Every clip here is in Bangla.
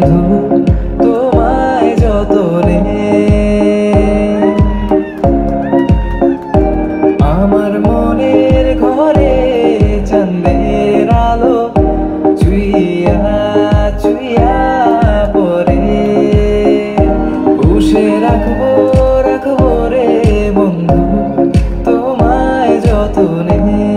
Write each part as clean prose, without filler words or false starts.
বন্ধু তোমায় যতনে। আমার মনের ঘরে চাঁদের আলো চুইয়া চুইয়া পরে, পুষে রাখবো রাখবো রে বন্ধু তোমায় যতনে।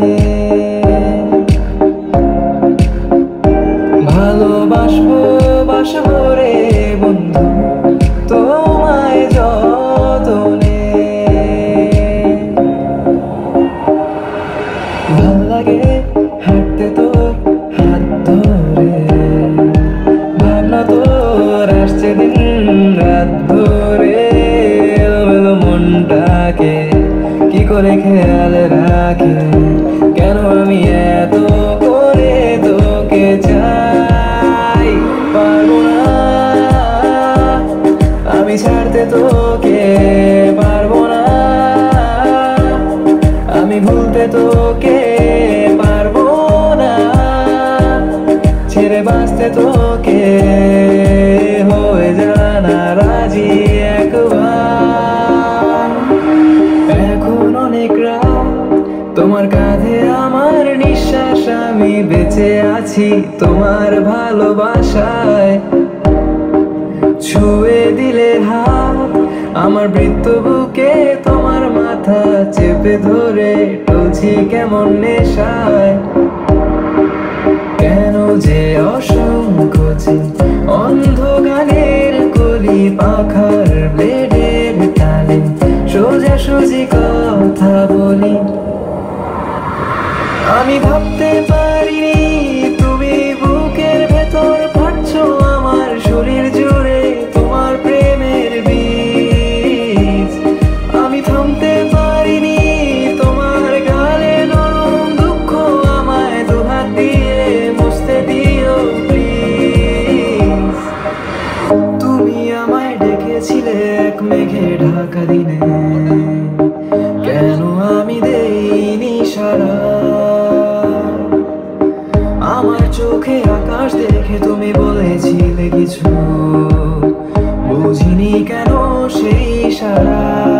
ভালোবাসবো বাসবো রে বন্ধু তোমায় যতনে। ভাল লাগে হাঁটতে তোর হাত ধরে, ভাবনা তোর আসছে দিন রাত ধরে। এলোমেলো মনটাকে কি করে খেয়াল রাখে, কেন আমি এত করে তোকে চাই। পারবো না আমি ছাড়তে তোকে, পারবো না আমি ভুলতে তোকে, পারবো না ছেড়ে বাঁচতে তোকে। হয়ে জানা রাজি একবার। এখন অনেক রাত তোমার কাঁধে আমার নিঃশ্বাস, আমি বেঁচে আছি তোমার ভালোবাসায়। ছুঁয়ে দিলে হাত আমার বৃত্ত বুকে, তোমার মাথা চেপে ধরে টলছি কেমন নেশায়। কেন যে অসংকোচে অন্ধ গানের কলি পাখার ব্লেডের তালে সোজাসুজি কথা বলি। আমি ভাবতে পারিনি তুমি বুকের ভেতর ফাটছো আমার শরীর জুড়ে তোমার প্রেমের বীজ। আমি থামতে পারিনি তোমার গালে নরম দুঃখ, আমায় দুহাত দিয়ে মুছতে দিও প্লিজ। তুমি আমায় ডেকেছিলে এক মেঘে ঢাকা দিনে, কেন আমি দেইনি সাড়া। আমার চোখে আকাশ দেখে তুমি বলেছিলে কিছু, বুঝিনি কেন সেই সারা।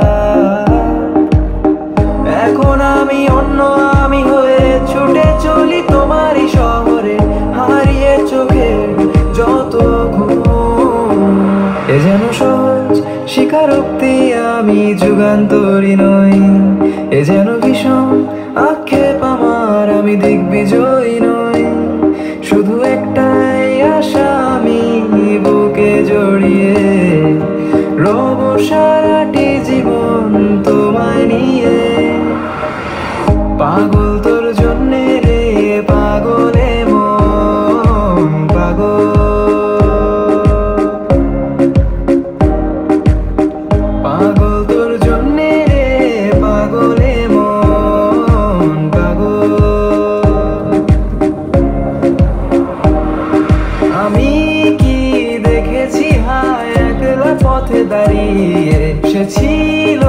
এখন আমি অন্য আমি হয়ে ছুটে চলি তোমারই শহরে, হারিয়ে চোখে যত ঘুম। এ যেন সহজ স্বীকারোক্তি আমি যুগান্তরী নই, এ যেন ভীষণ আক্ষেপ আমার আমি দিগ্বিজয়ী নই। শুধু একটাই আশা আমি বুকে জড়িয়ে রব সারাটি জীবন তোমায় নিয়ে। পাগল তোর জন্যে রে পাগলে মন পাগল, পাগল তোর জন্যে রে পাগলে মন পাগল। আমি কি দেখেছি হায় একলা পথে দাঁড়িয়ে, সে ছিল